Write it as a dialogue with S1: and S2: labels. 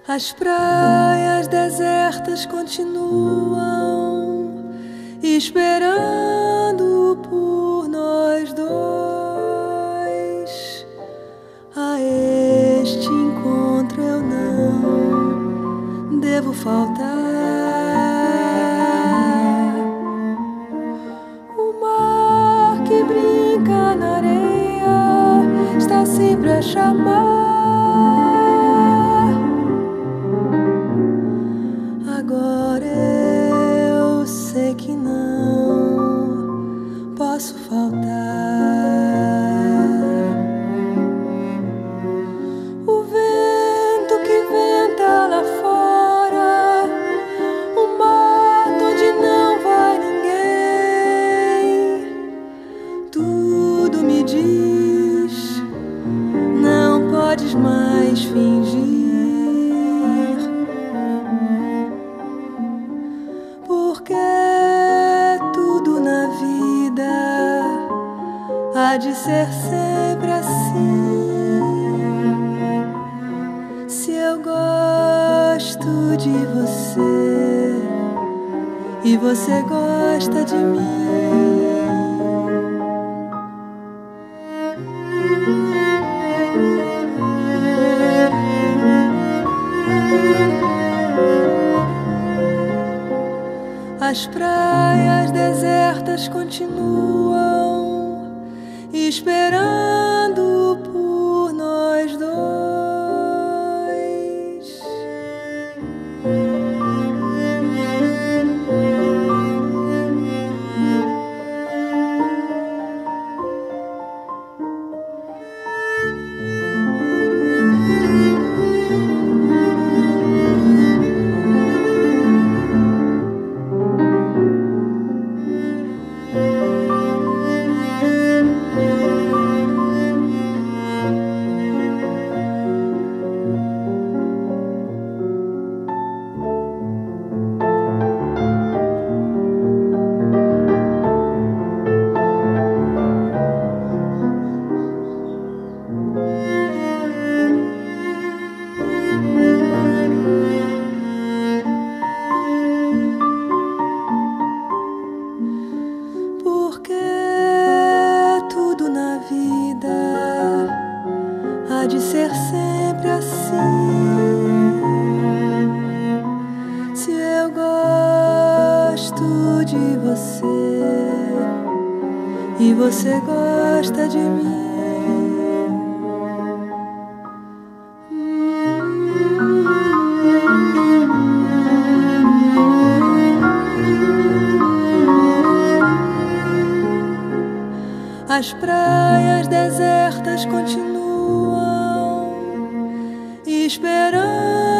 S1: As praias desertas continuam esperando por nós dois. A este encontro eu não devo faltar. O mar que brinca na areia está sempre a chamar. Agora eu sei que não posso faltar. O vento que venta lá fora, o mato onde não vai ninguém, tudo me diz, não podes mais fingir. Porque tudo na vida há de ser sempre assim. Se eu gosto de você e você gosta de mim, as praias desertas continuam esperando por nós dois. Há de ser sempre assim. Se eu gosto de você e você gosta de mim, as praias desertas continuam esperando